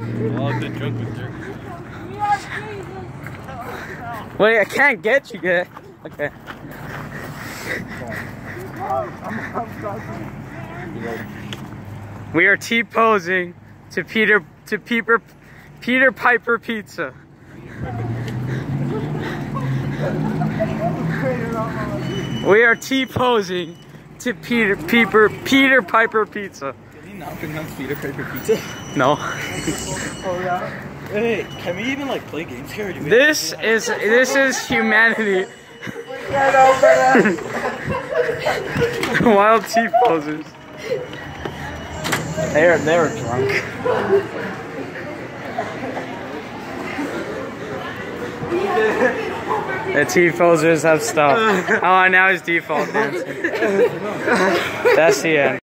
All good drunk with jerk. Wait, I can't get you good. Okay. We are T-posing to Peter Piper Pizza. We are T-posing to Peter Piper Pizza. Can you not pronounce Peter Piper Pizza? No. Oh yeah. Hey, can we even like play games here? This is humanity. Wild T-posers. They're drunk. The T-posers have stopped. Oh, now it's default dancing. That's the end.